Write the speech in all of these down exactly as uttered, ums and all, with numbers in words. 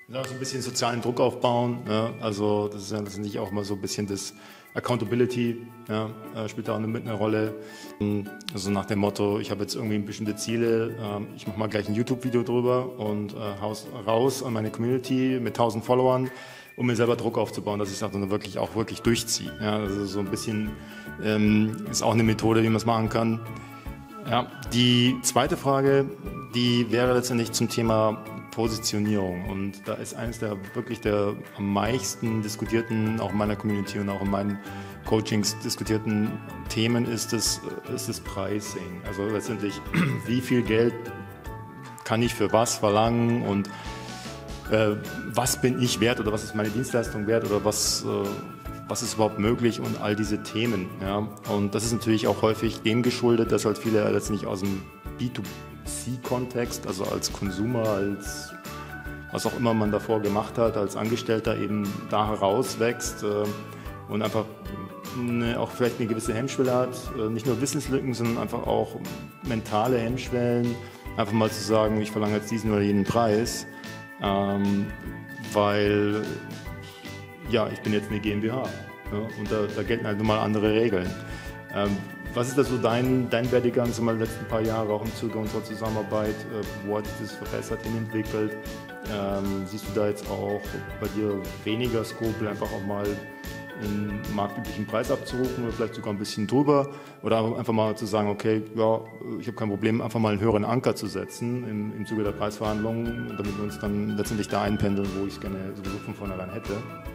Ja, so ein bisschen sozialen Druck aufbauen. Ne? Also das ist ja letztendlich auch mal so ein bisschen das Accountability, ja, spielt da auch mit eine Rolle. Also nach dem Motto, ich habe jetzt irgendwie bestimmte Ziele, ich mache mal gleich ein YouTube-Video drüber und äh, haus raus an meine Community mit tausend Followern, um mir selber Druck aufzubauen, dass ich es dann wirklich auch wirklich durchziehe. Ja, also so ein bisschen ähm, ist auch eine Methode, wie man es machen kann. Ja, die zweite Frage, die wäre letztendlich zum Thema Positionierung, und da ist eines der wirklich der am meisten diskutierten, auch in meiner Community und auch in meinen Coachings diskutierten Themen ist das, ist das Pricing. Also letztendlich, wie viel Geld kann ich für was verlangen und äh, was bin ich wert oder was ist meine Dienstleistung wert oder was, äh, was ist überhaupt möglich und all diese Themen. Ja? Und das ist natürlich auch häufig dem geschuldet, dass halt viele letztendlich aus dem B zwei C-Kontext, also als Konsumer, als was auch immer man davor gemacht hat, als Angestellter eben da herauswächst äh, und einfach eine, auch vielleicht eine gewisse Hemmschwelle hat, äh, nicht nur Wissenslücken, sondern einfach auch mentale Hemmschwellen, einfach mal zu sagen, ich verlange jetzt diesen oder jenen Preis, ähm, weil ja, ich bin jetzt eine GmbH, ja, und da, da gelten halt nun mal andere Regeln. Ähm, Was ist da so dein, dein Werdegang so mal die letzten paar Jahre, auch im Zuge unserer Zusammenarbeit? Äh, wo hat sich das verbessert, hinentwickelt? Ähm, siehst du da jetzt auch bei dir weniger Skrupel, einfach auch mal einen marktüblichen Preis abzurufen oder vielleicht sogar ein bisschen drüber? Oder einfach mal zu sagen, okay, ja, ich habe kein Problem, einfach mal einen höheren Anker zu setzen im, im Zuge der Preisverhandlungen, damit wir uns dann letztendlich da einpendeln, wo ich es gerne sowieso von vornherein hätte?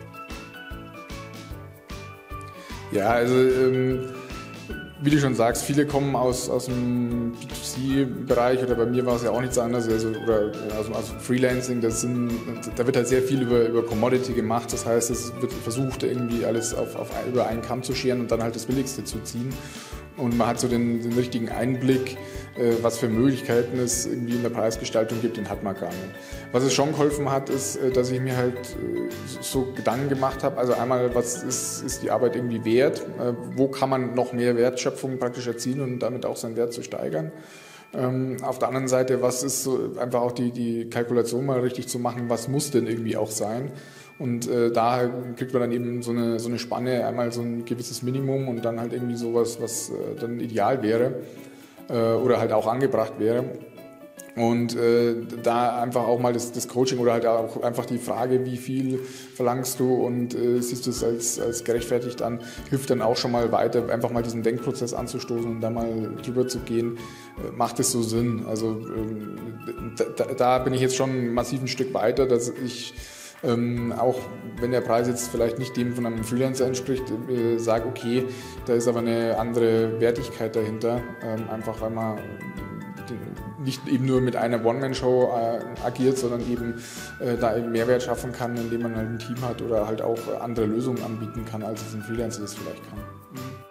Ja, also ähm wie du schon sagst, viele kommen aus, aus dem B zwei C-Bereich, oder bei mir war es ja auch nichts anderes, also, oder aus, aus dem Freelancing, das sind, da wird halt sehr viel über, über Commodity gemacht, das heißt, es wird versucht, irgendwie alles auf, auf, über einen Kamm zu scheren und dann halt das Billigste zu ziehen. Und man hat so den, den richtigen Einblick, äh, was für Möglichkeiten es irgendwie in der Preisgestaltung gibt, den hat man gar nicht. Was es schon geholfen hat, ist, äh, dass ich mir halt äh, so Gedanken gemacht habe, also einmal, was ist, ist die Arbeit irgendwie wert, äh, wo kann man noch mehr Wertschöpfung praktisch erzielen und damit auch seinen Wert zu steigern. Ähm, auf der anderen Seite, was ist so einfach auch die, die Kalkulation mal richtig zu machen, was muss denn irgendwie auch sein? Und äh, da kriegt man dann eben so eine, so eine Spanne, einmal so ein gewisses Minimum und dann halt irgendwie sowas, was äh, dann ideal wäre äh, oder halt auch angebracht wäre. Und äh, da einfach auch mal das, das Coaching oder halt auch einfach die Frage, wie viel verlangst du und äh, siehst du es als, als gerechtfertigt an, hilft dann auch schon mal weiter, einfach mal diesen Denkprozess anzustoßen und da mal drüber zu gehen. Äh, macht es so Sinn? Also äh, da, da bin ich jetzt schon ein massives Stück weiter, dass ich Ähm, auch wenn der Preis jetzt vielleicht nicht dem von einem Freelancer entspricht, äh, sage, okay, da ist aber eine andere Wertigkeit dahinter, ähm, einfach weil man nicht eben nur mit einer One-Man-Show äh, agiert, sondern eben äh, da eben Mehrwert schaffen kann, indem man halt ein Team hat oder halt auch andere Lösungen anbieten kann, als es ein Freelancer das vielleicht kann. Mhm.